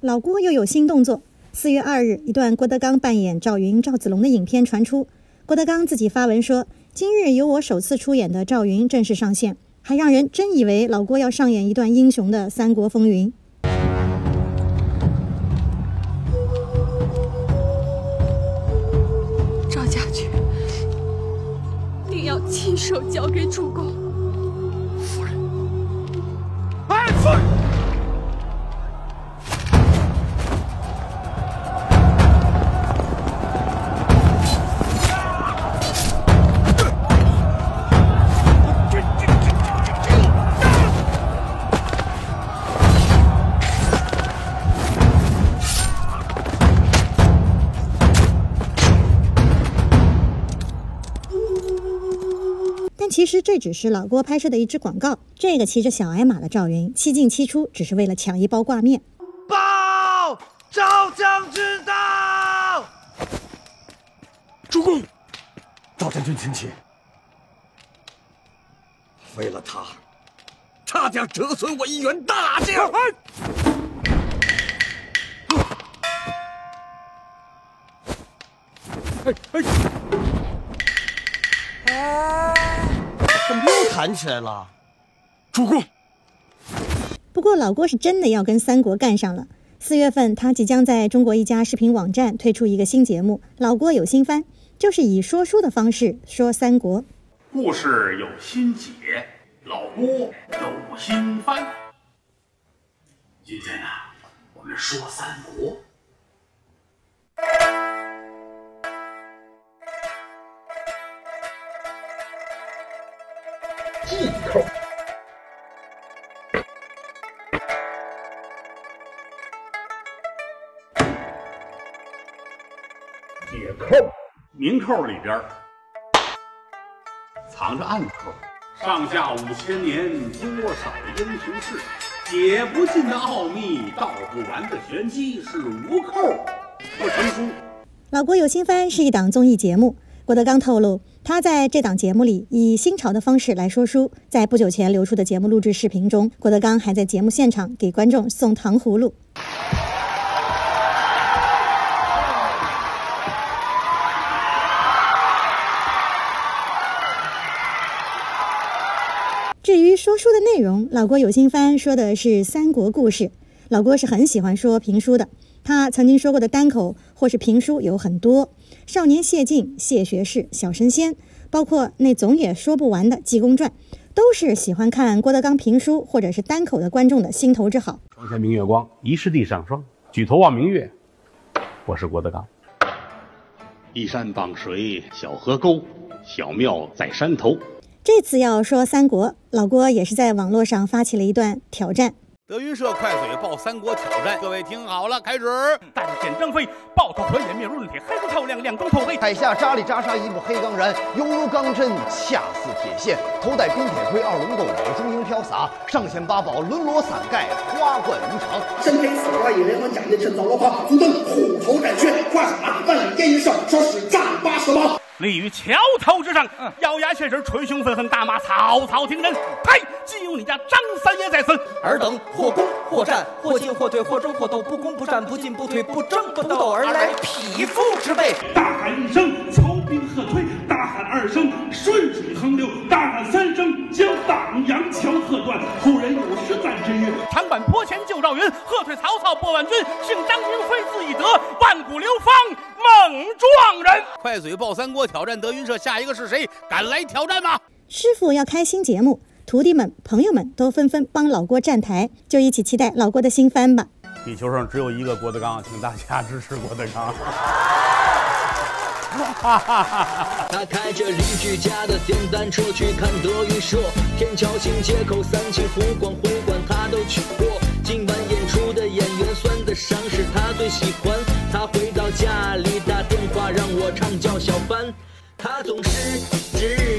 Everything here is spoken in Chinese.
老郭又有新动作。4月2日，一段郭德纲扮演赵云、赵子龙的影片传出。郭德纲自己发文说：“今日由我首次出演的赵云正式上线。”还让人真以为老郭要上演一段英雄的三国风云。 赵家驹，定要亲手交给主公。 夫人，安分。 其实这只是老郭拍摄的一支广告。这个骑着小矮马的赵云七进七出，只是为了抢一包挂面。 报赵将军到！主公，赵将军请起。为了他，差点折损我一员大将。 怎么又弹起来了？ 主公。 不过老郭是真的要跟三国干上了。4月份，他即将在中国一家视频网站推出一个新节目，老郭有新番，就是以说书的方式说三国。 故事有新解，老郭有新番。今天呢，我们说三国。 忌扣。解扣。 明扣里边藏着暗扣，上下5000年，多少英雄事，解不尽的奥秘，道不完的玄机，是无扣不成书。 老郭有新番是一档综艺节目，郭德纲透露，他在这档节目里以新潮的方式来说书。在不久前流出的节目录制视频中，郭德纲还在节目现场给观众送糖葫芦。至于说书的内容，老郭有新番说的是三国故事。老郭是很喜欢说评书的，他曾经说过的单口或是评书有很多，少年谢晋、谢学士、小神仙，包括那总也说不完的济公传，都是喜欢看郭德纲评书或者是单口的观众的心头之好。 窗前明月光，疑是地上霜。举头望明月，我是郭德纲。 一山傍水，小河沟，小庙在山头。 这次要说三国，老郭也是在网络上发起了一段挑战。 德云社快嘴报三国挑战，各位听好了，开始！ 但见张飞，抱头还眼面如润铁，黑中透亮，亮中透黑。 海下扎里扎沙一部黑钢髯，犹如钢针，恰似铁线。头戴冰铁盔，二龙斗尾，中英飘洒，上弦八宝，轮罗伞盖，花冠无常。 身披四花衣，连环甲叶，趁早罗袍，足蹬虎头战靴，跨上马，半领烟云哨，手使丈80矛。 立于桥头之上，咬牙切齿，捶胸愤恨，大骂曹操听人。呸！既有你家张三爷在此， 尔等或攻或战，或进或退，或争或斗，不攻不战，不进不退，不争不斗，而来匹夫之辈。 大喊一声，曹兵喝退；大喊2声，顺水横流；大喊3声，将党阳桥喝断。后人有诗赞之曰： 长坂坡前救赵云，喝退曹操拨万军。姓张名飞字翼德，万古流芳猛撞人。 快嘴报三国挑战德云社，下一个是谁？敢来挑战吗？ 师傅要开新节目，徒弟们、朋友们都纷纷帮老郭站台，就一起期待老郭的新番吧。 地球上只有一个郭德纲，请大家支持郭德纲。 他开着邻居家的电单车去看德云社，天桥新街口三清湖广会馆他都去过。今晚演出的演员算得上是他最喜欢。他回到家里打电话让我唱叫小帆，他总是只